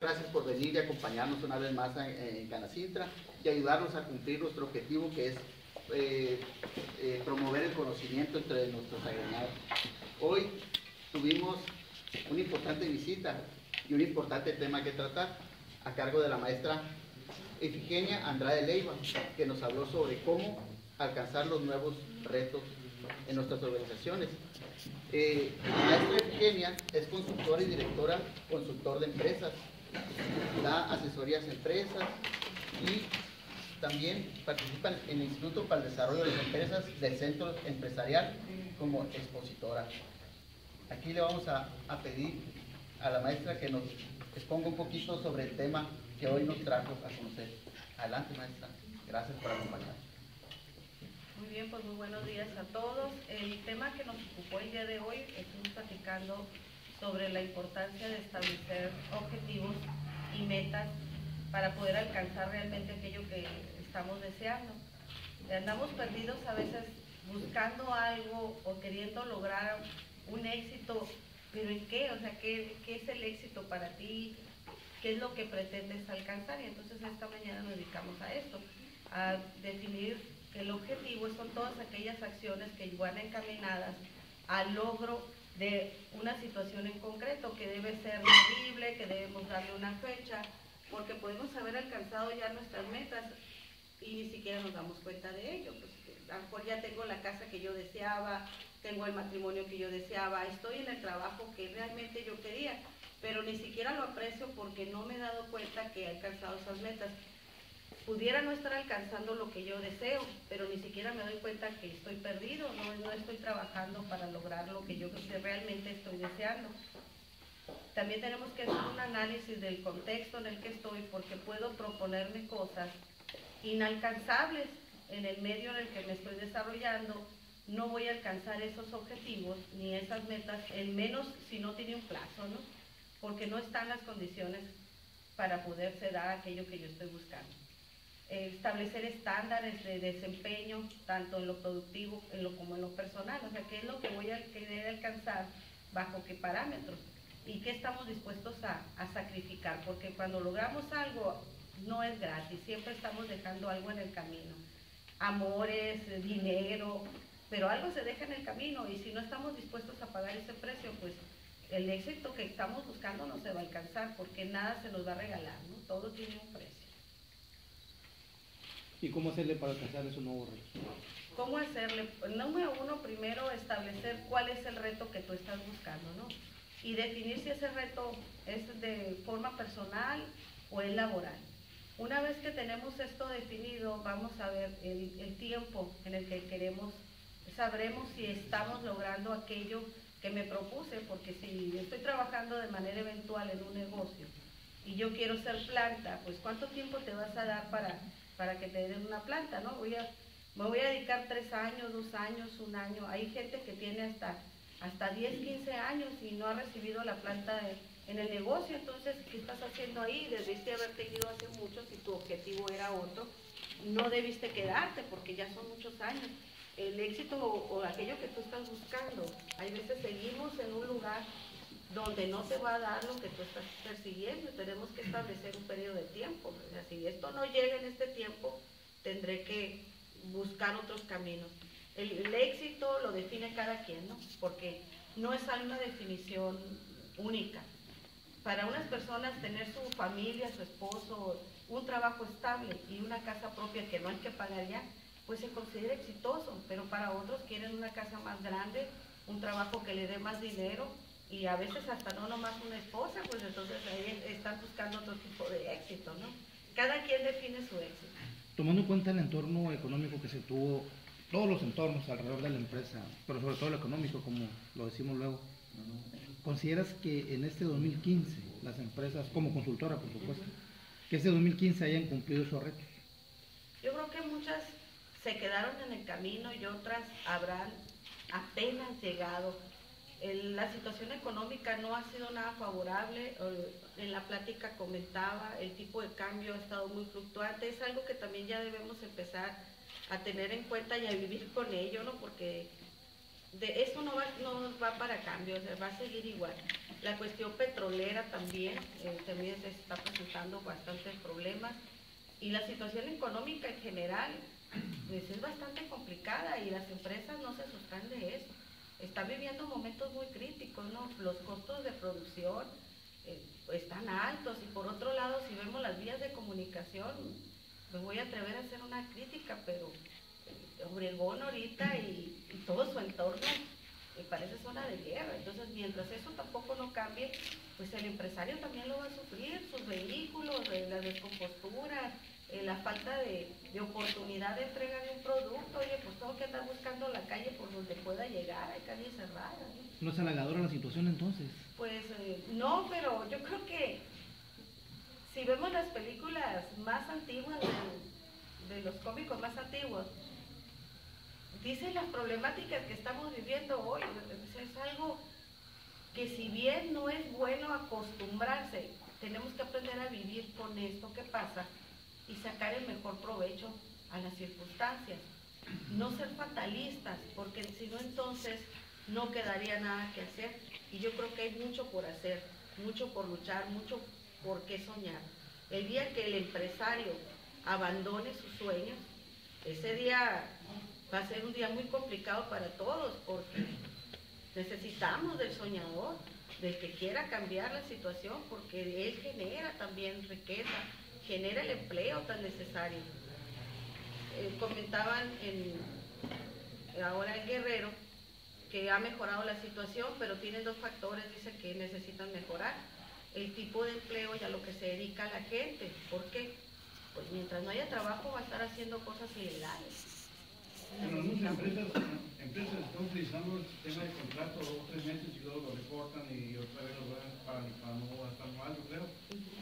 Gracias por venir y acompañarnos una vez más en Canacintra y ayudarnos a cumplir nuestro objetivo, que es promover el conocimiento entre nuestros agremiados. Hoy tuvimos una importante visita y un importante tema que tratar a cargo de la maestra Efigenia Andrade Leiva, que nos habló sobre cómo alcanzar los nuevos retos en nuestras organizaciones. La maestra Efigenia es consultora y directora consultor de empresas, da asesorías a empresas y también participa en el Instituto para el Desarrollo de las Empresas del Centro Empresarial como expositora. Aquí le vamos a pedir a la maestra que nos exponga un poquito sobre el tema que hoy nos trajo a conocer. Adelante, maestra. Gracias por acompañarnos. Muy bien, pues muy buenos días a todos. El tema que nos ocupó el día de hoy, estuvimos platicando sobre la importancia de establecer objetivos y metas para poder alcanzar realmente aquello que estamos deseando. Andamos perdidos a veces buscando algo o queriendo lograr un éxito, pero ¿en qué? O sea, ¿qué es el éxito para ti? ¿Qué es lo que pretendes alcanzar? Y entonces esta mañana nos dedicamos a esto, a definir el objetivo. Son todas aquellas acciones que van encaminadas al logro de una situación en concreto, que debe ser medible, que debemos darle una fecha, porque podemos haber alcanzado ya nuestras metas y ni siquiera nos damos cuenta de ello. Pues, a lo mejor ya tengo la casa que yo deseaba, tengo el matrimonio que yo deseaba, estoy en el trabajo que realmente yo quería, pero ni siquiera lo aprecio porque no me he dado cuenta que he alcanzado esas metas. Pudiera no estar alcanzando lo que yo deseo, pero ni siquiera me doy cuenta que estoy perdido, no estoy trabajando para lograr lo que yo realmente estoy deseando. También tenemos que hacer un análisis del contexto en el que estoy, porque puedo proponerme cosas inalcanzables en el medio en el que me estoy desarrollando. No voy a alcanzar esos objetivos ni esas metas, en menos si no tiene un plazo, ¿no? Porque no están las condiciones para poderse dar aquello que yo estoy buscando. Establecer estándares de desempeño, tanto en lo productivo como en lo personal, o sea, qué es lo que voy a querer alcanzar, bajo qué parámetros y qué estamos dispuestos a sacrificar, porque cuando logramos algo no es gratis, siempre estamos dejando algo en el camino, amores, dinero, pero algo se deja en el camino, y si no estamos dispuestos a pagar ese precio, pues el éxito que estamos buscando no se va a alcanzar, porque nada se nos va a regalar, ¿no? Todo tiene un precio. ¿Y cómo hacerle para alcanzar esos nuevos retos? ¿Cómo hacerle? Número uno, primero establecer cuál es el reto que tú estás buscando, ¿no? Y definir si ese reto es de forma personal o es laboral. Una vez que tenemos esto definido, vamos a ver el tiempo en el que queremos, sabremos si estamos logrando aquello que me propuse, porque si estoy trabajando de manera eventual en un negocio y yo quiero ser planta, pues ¿cuánto tiempo te vas a dar para que te den una planta, ¿no? Me voy a dedicar 3 años, 2 años, 1 año. Hay gente que tiene hasta 10, 15 años y no ha recibido la planta en el negocio. Entonces, ¿qué estás haciendo ahí? Debiste haberte ido hace mucho. Si tu objetivo era otro, no debiste quedarte porque ya son muchos años. El éxito o aquello que tú estás buscando, hay veces seguimos en un lugar donde no te va a dar lo que tú estás persiguiendo. Tenemos que establecer un periodo de tiempo. O sea, si esto no llega en este tiempo, tendré que buscar otros caminos. El éxito lo define cada quien, ¿no? Porque no es una definición única. Para unas personas tener su familia, su esposo, un trabajo estable y una casa propia que no hay que pagar ya, pues se considera exitoso, pero para otros quieren una casa más grande, un trabajo que le dé más dinero, y a veces hasta no nomás una esposa, pues entonces ahí están buscando otro tipo de éxito, ¿no? Cada quien define su éxito. Tomando en cuenta el entorno económico que se tuvo, todos los entornos alrededor de la empresa, pero sobre todo el económico, como lo decimos luego, ¿consideras que en este 2015 las empresas, como consultora por supuesto, que este 2015 hayan cumplido esos retos? Yo creo que muchas se quedaron en el camino y otras habrán apenas llegado. La situación económica no ha sido nada favorable. En la plática comentaba, el tipo de cambio ha estado muy fluctuante. Es algo que también ya debemos empezar a tener en cuenta y a vivir con ello, ¿no? Porque eso no va para cambio, o sea, va a seguir igual. La cuestión petrolera también se está presentando bastantes problemas, y la situación económica en general pues, es bastante complicada, y las empresas no se sustraen de eso. Están viviendo momentos muy críticos, ¿no? Los costos de producción están altos, y por otro lado, si vemos las vías de comunicación, me voy a atrever a hacer una crítica, pero Obregón ahorita y todo su entorno parece zona de guerra. Entonces, mientras eso tampoco no cambie, pues el empresario también lo va a sufrir, sus vehículos, la descompostura, la falta de oportunidad de entrega de un producto. Oye, pues tengo que andar buscando la calle por donde pueda llegar, hay calle cerrada, ¿no? ¿No es halagadora la situación entonces? Pues no, pero yo creo que si vemos las películas más antiguas de los cómicos más antiguos, dicen las problemáticas que estamos viviendo hoy. Es algo que, si bien no es bueno acostumbrarse, tenemos que aprender a vivir con esto que pasa y sacar el mejor provecho a las circunstancias. No ser fatalistas, porque si no, entonces no quedaría nada que hacer. Y yo creo que hay mucho por hacer, mucho por luchar, mucho por qué soñar. El día que el empresario abandone sus sueños, ese día va a ser un día muy complicado para todos, porque necesitamos del soñador, del que quiera cambiar la situación, porque él genera también riqueza, genera el empleo tan necesario. Comentaban ahora en Guerrero que ha mejorado la situación, pero tienen dos factores, dicen, que necesitan mejorar: el tipo de empleo y a lo que se dedica la gente. ¿Por qué? Pues mientras no haya trabajo va a estar haciendo cosas ilegales. Bueno, muchas empresas están utilizando el sistema de contrato 2 o 3 meses y luego lo recortan y otra vez lo van para no gastar mal, yo creo.